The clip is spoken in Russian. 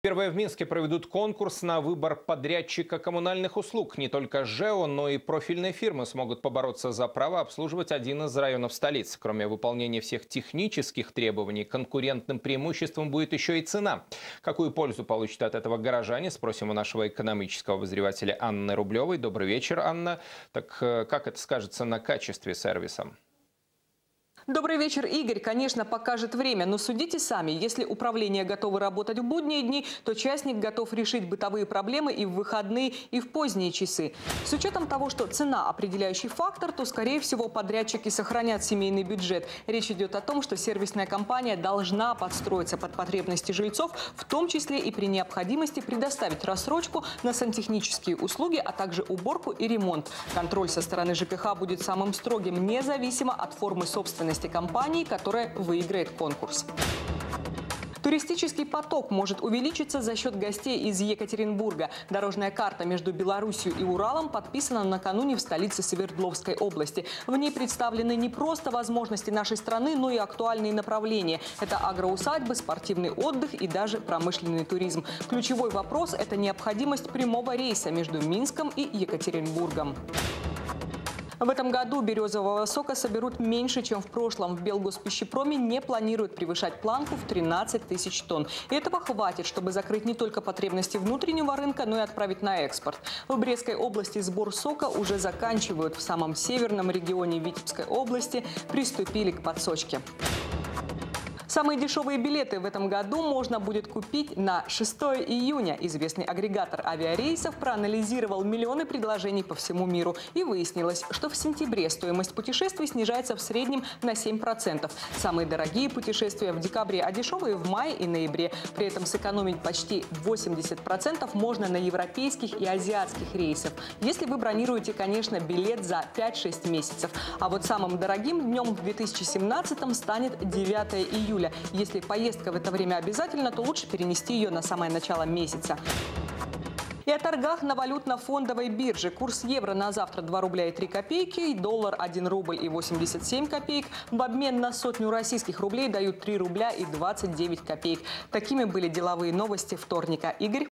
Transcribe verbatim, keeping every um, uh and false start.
Первое, в Минске проведут конкурс на выбор подрядчика коммунальных услуг. Не только ЖЭО, но и профильные фирмы смогут побороться за право обслуживать один из районов столицы. Кроме выполнения всех технических требований, конкурентным преимуществом будет еще и цена. Какую пользу получат от этого горожане, спросим у нашего экономического обозревателя Анны Рублевой. Добрый вечер, Анна. Так как это скажется на качестве сервиса? Добрый вечер, Игорь. Конечно, покажет время, но судите сами. Если управление готово работать в будние дни, то частник готов решить бытовые проблемы и в выходные, и в поздние часы. С учетом того, что цена – определяющий фактор, то, скорее всего, подрядчики сохранят семейный бюджет. Речь идет о том, что сервисная компания должна подстроиться под потребности жильцов, в том числе и при необходимости предоставить рассрочку на сантехнические услуги, а также уборку и ремонт. Контроль со стороны ЖКХ будет самым строгим, независимо от формы собственности компании, которая выиграет конкурс. Туристический поток может увеличиться за счет гостей из Екатеринбурга. Дорожная карта между Белоруссией и Уралом подписана накануне в столице Свердловской области. В ней представлены не просто возможности нашей страны, но и актуальные направления. Это агроусадьбы, спортивный отдых и даже промышленный туризм. Ключевой вопрос – это необходимость прямого рейса между Минском и Екатеринбургом. В этом году березового сока соберут меньше, чем в прошлом. В Белгоспищепроме не планируют превышать планку в тринадцать тысяч тонн. И этого хватит, чтобы закрыть не только потребности внутреннего рынка, но и отправить на экспорт. В Брестской области сбор сока уже заканчивают. В самом северном регионе Витебской области приступили к подсочке. Самые дешевые билеты в этом году можно будет купить на шестое июня. Известный агрегатор авиарейсов проанализировал миллионы предложений по всему миру. И выяснилось, что в сентябре стоимость путешествий снижается в среднем на семь процентов. Самые дорогие путешествия в декабре, а дешевые в мае и ноябре. При этом сэкономить почти восемьдесят процентов можно на европейских и азиатских рейсах. Если вы бронируете, конечно, билет за пять-шесть месяцев. А вот самым дорогим днем в две тысячи семнадцатом станет девятое июля. Если поездка в это время обязательна, то лучше перенести ее на самое начало месяца. И о торгах на валютно-фондовой бирже. Курс евро на завтра два рубля и три копейки, и доллар один рубль и восемьдесят семь копеек. В обмен на сотню российских рублей дают три рубля и двадцать девять копеек. Такими были деловые новости вторника. Игорь.